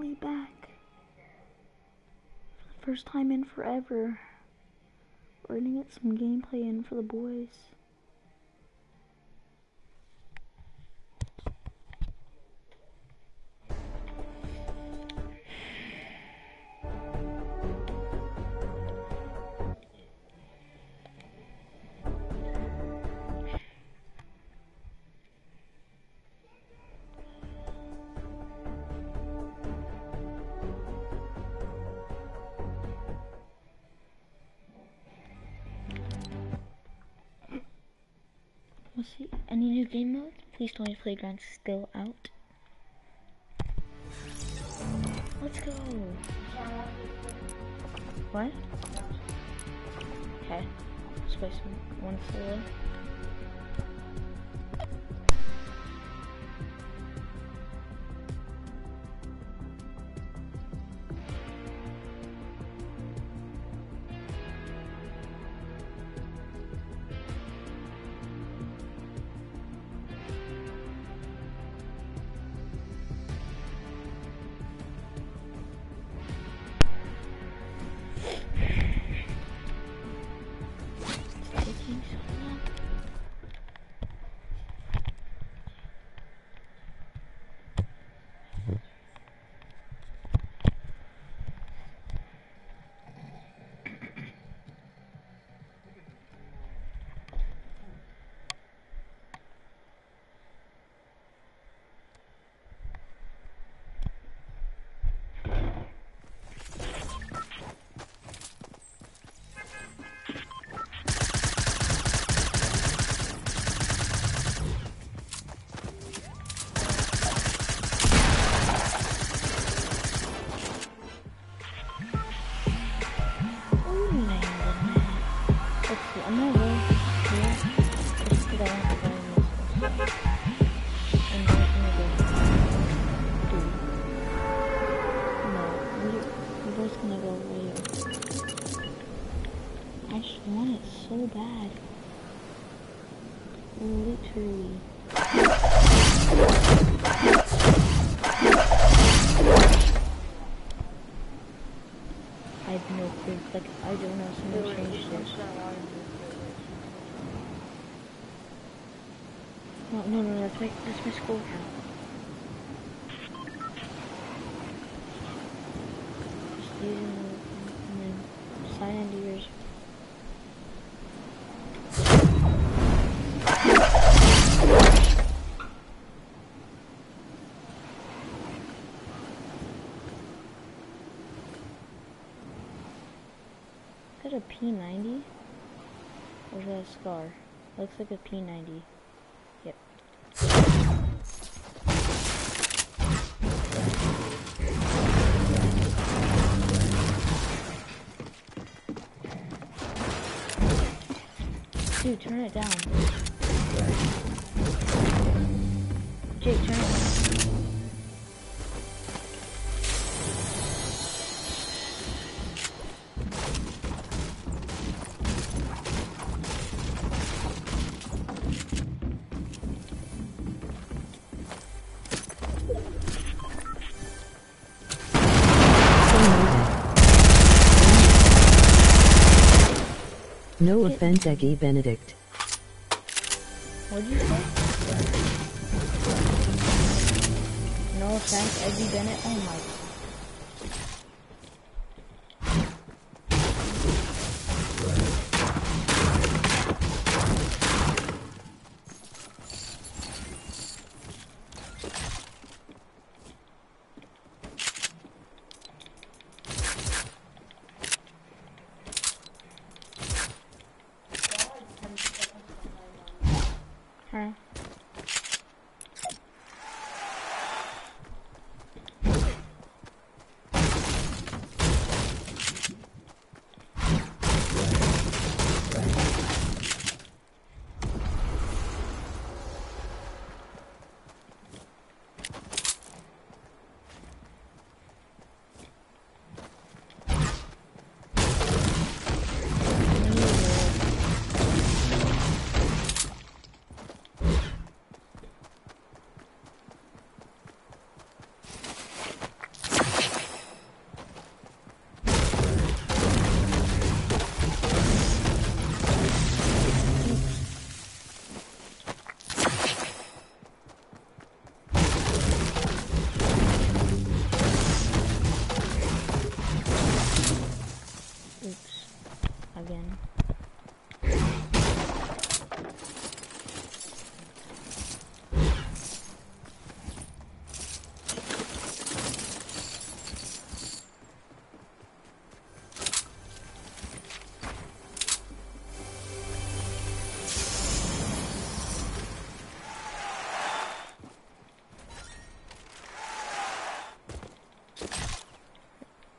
finally back. For the first time in forever. We're gonna get some gameplay in for the boys. Let's see. Any new game mode? Please tell me Playground's still out. Let's go. What? Okay. Let's play one solo. I just want it so bad. Literally. I have no clue. Like, I don't know. Someone changed it. No, that's my school account. Just using it and then sign into yours. Is that a P90? Or is that a Scar? Looks like a P90. Yep. Dude, turn it down. Jake, turn it down. No offense, Eggy Benedict. What'd you say? No offense, Eggy Bennett. Oh my. Huh?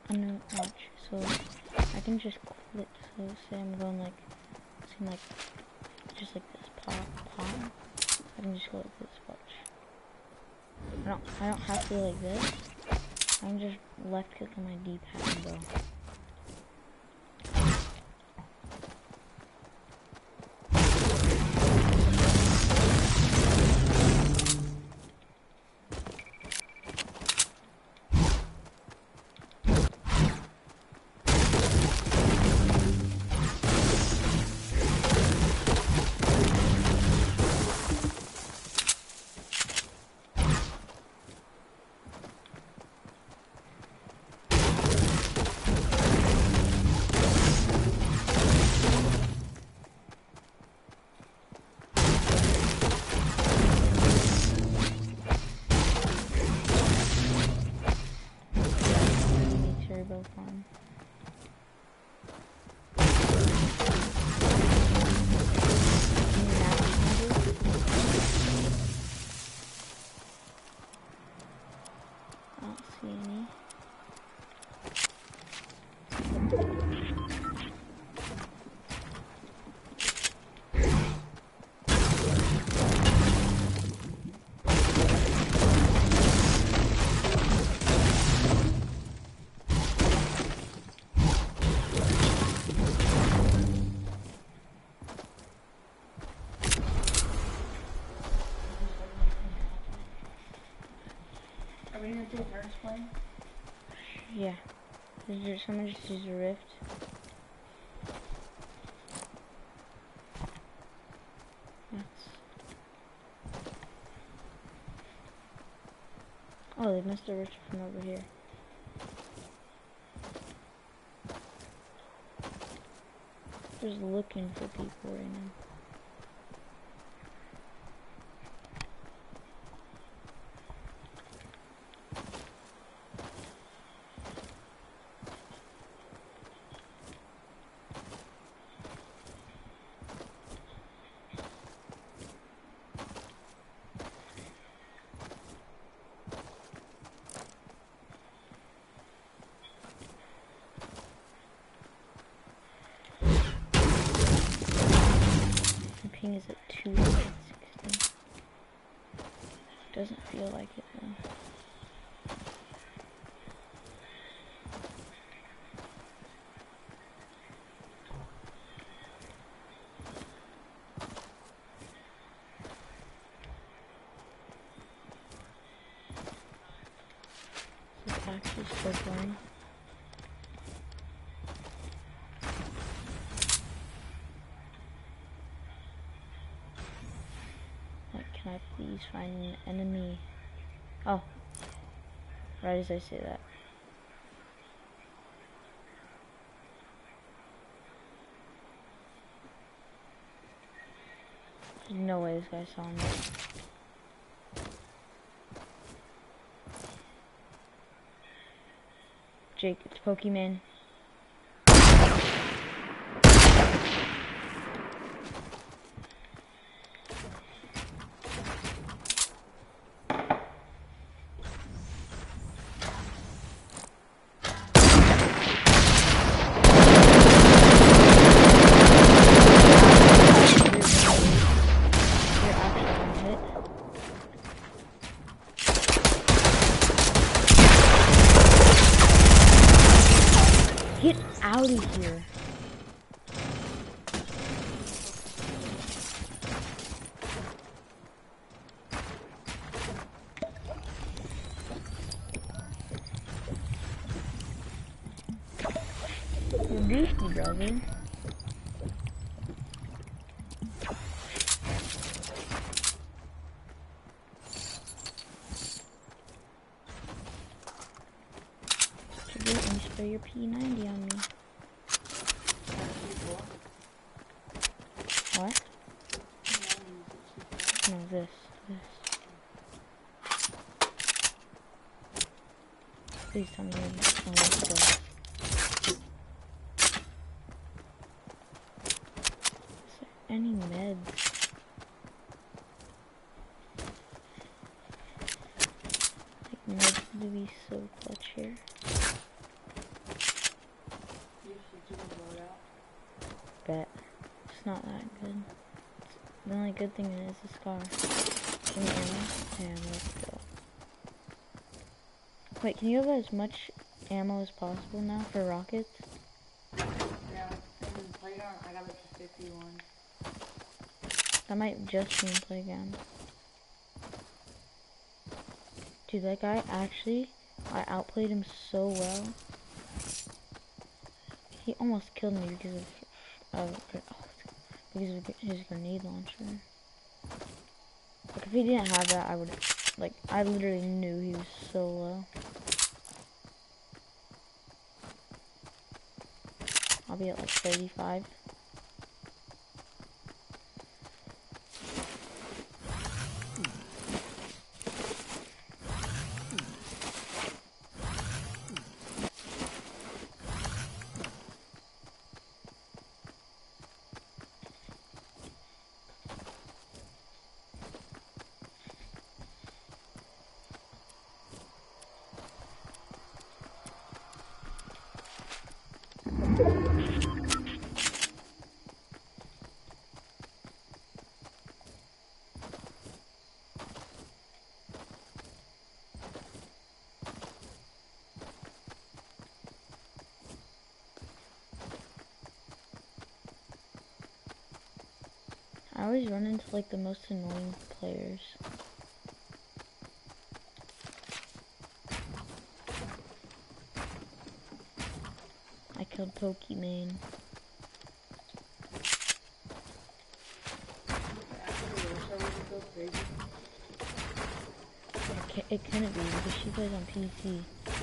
I'm gonna watch. So I can just click. So say I'm going like, just like this pot. I can just go like this. Watch. I don't have to go like this. I can just left click on my D-pad and go. Turbo farm. I don't see any. Are we gonna do a nurse play? Yeah. Is there someone just use a rift? Oh, they must have ripped it from over here. Just looking for people right now. Ping is at 260. Doesn't feel like it though. This is actually so boring. Can I please find an enemy? Oh, right as I say that. There's no way this guy saw me. Jake, it's Pokemon. Get out of here. You're beastie, brother. You spray your P90 on me. What? No, this. Please tell me it's not this. Is there any meds? Like meds to be so clutch here. not that good. The only good thing is the scar. Give me ammo. And let's go. Wait, can you have as much ammo as possible now for rockets? Yeah, and then playground, I got up to 51. That might just be in playground. Dude, that guy actually, I outplayed him so well. He almost killed me because of his grenade launcher. Like, if he didn't have that, I would, like, I literally knew he was so low. I'll be at like 35. I always run into like the most annoying players. I killed Pokemon. It couldn't be because she plays on PC.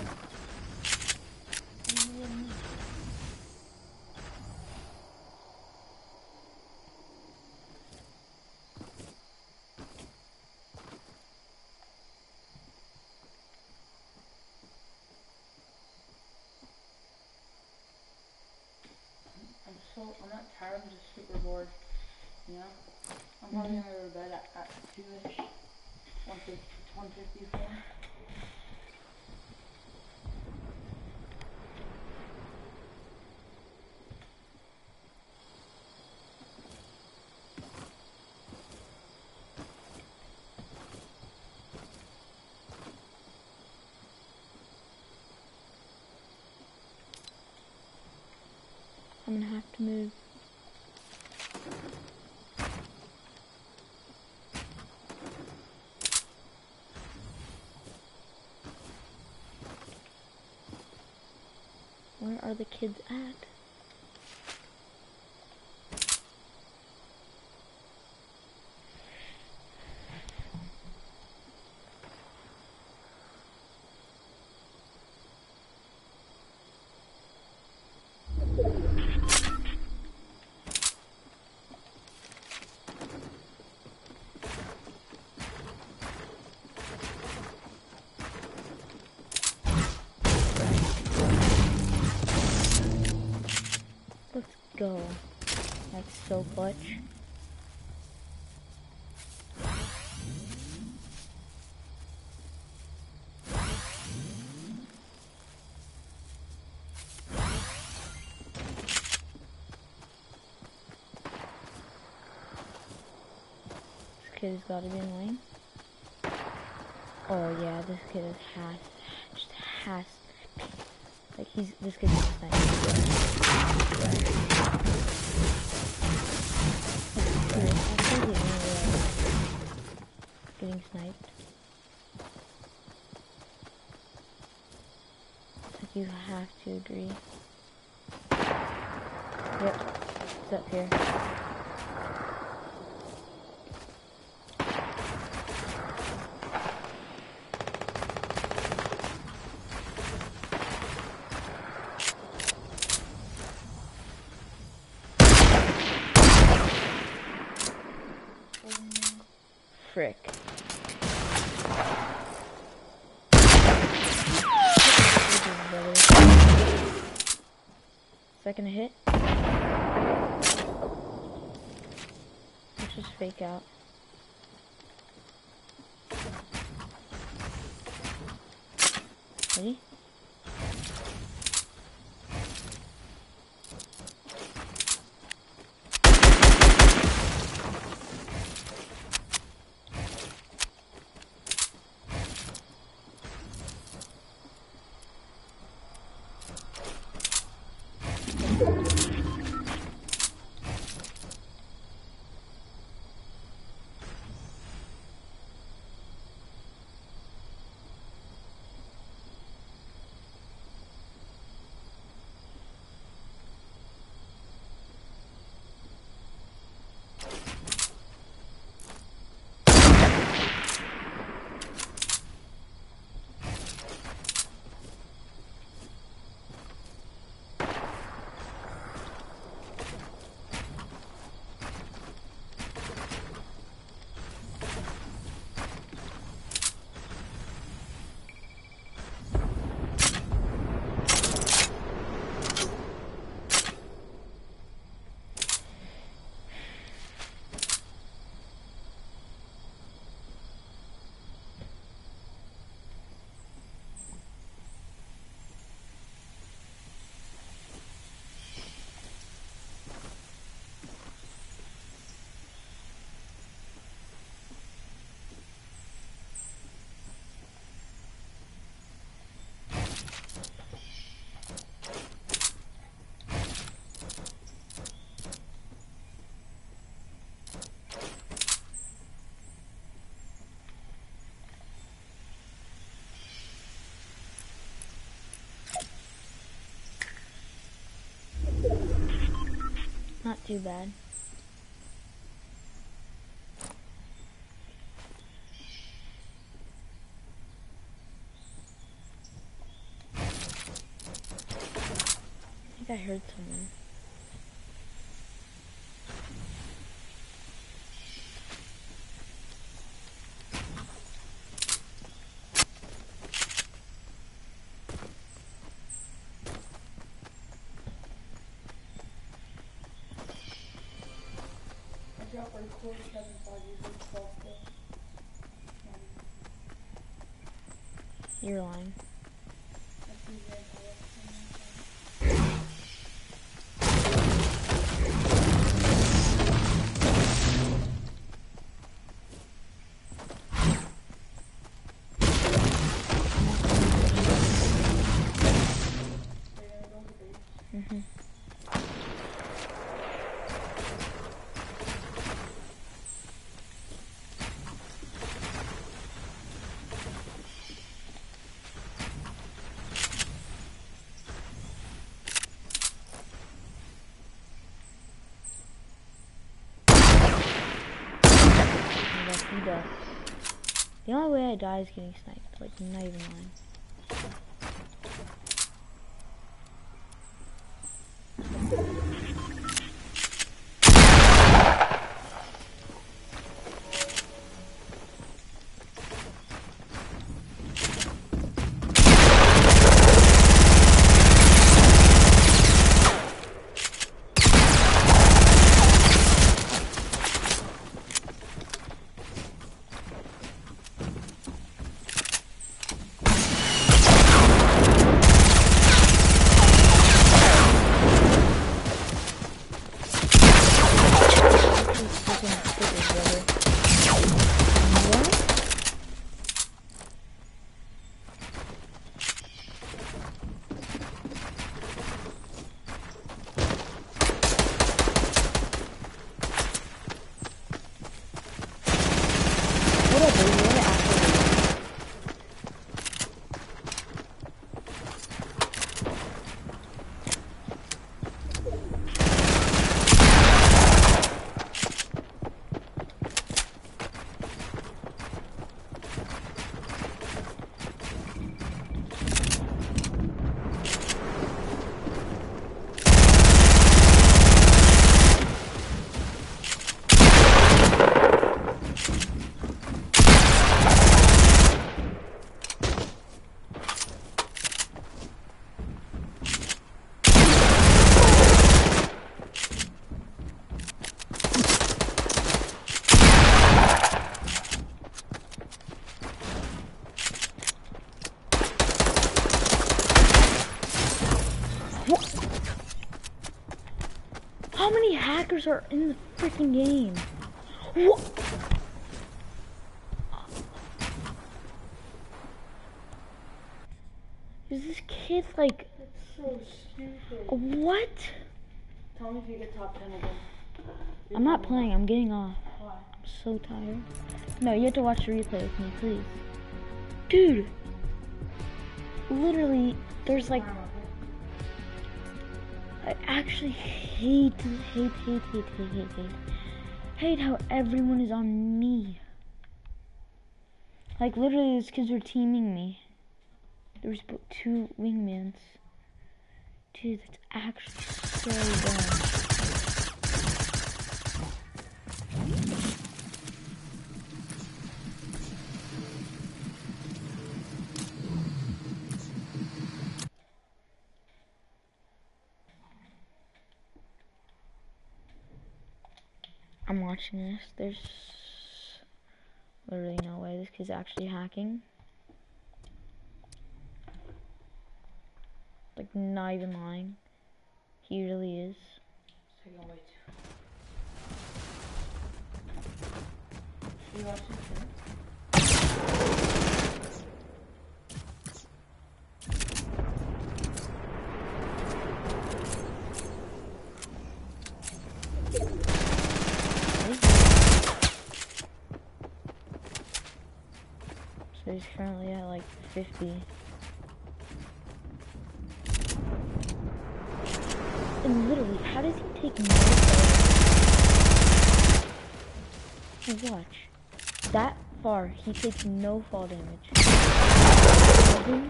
I'm not tired, I'm just super bored, you know? I'm probably gonna go to bed at 2-ish, 154. I'm gonna have to move. Where are the kids at? Let's go. That's so clutch. This kid has got to be annoying. Oh yeah, this kid has, like this kid's just getting sniped. Like you have to agree. Yep, it's up here. Frick. Second hit. Let's just fake out. Ready? Not too bad. I think I heard someone. I dropped like 47 bodies with 12 kills. You're lying. That's usually Mm-hmm. He does. The only way I die is getting sniped. Like, not even lying. How many hackers are in the freaking game? What? Is this kid like... That's so stupid. What? Tell me if you get top 10 again. I'm not playing, I'm getting off. Why? I'm so tired. No, you have to watch the replay with me, please. Dude! Literally, there's like... I actually hate how everyone is on me. Like, literally, those kids were teaming me. There's 2 wingmans. Dude, that's actually so dumb. I'm watching this. There's literally no way this kid's actually hacking. Like, not even lying. He really is. So you're gonna wait. You watching too? So he's currently at like 50. And literally, how does he take no fall? Watch. That far, he takes no fall damage. Nothing.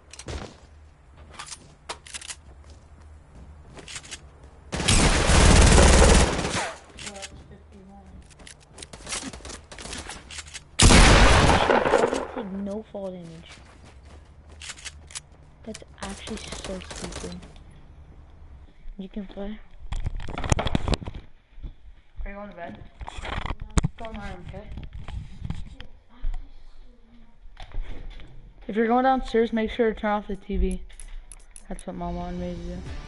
So that's 51. How does he take no fall damage? That's actually so stupid. You can play. Are you going to bed? Go in my room, okay? If you're going downstairs, make sure to turn off the TV. That's what Mom wanted me to do.